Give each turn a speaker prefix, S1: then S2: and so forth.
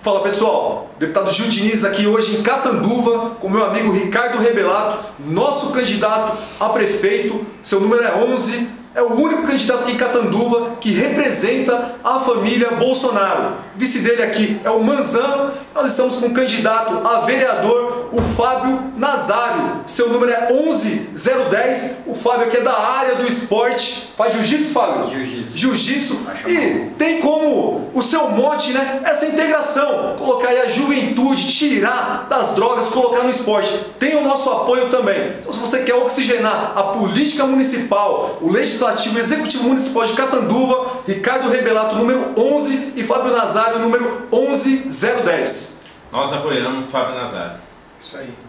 S1: Fala pessoal, deputado Gil Diniz aqui hoje em Catanduva com meu amigo Ricardo Rebelato, nosso candidato a prefeito, seu número é 11, é o único candidato aqui em Catanduva que representa a família Bolsonaro. O vice dele aqui é o Manzano, nós estamos com o candidato a vereador, o Fábio Nazário, seu número é 11010, o Fábio aqui é da área do esporte, faz jiu-jitsu, Fábio?
S2: Jiu-jitsu.
S1: Jiu-jitsu, e tem como o seu mote, né, essa integração, colocar aí a juventude, tirar das drogas, colocar no esporte. Tem o nosso apoio também. Então se você quer oxigenar a política municipal, o legislativo e executivo municipal de Catanduva, Ricardo Rebelato, número 11, e Fábio Nazário, número 11010.
S2: Nós apoiamos o Fábio Nazário.
S1: Isso aí.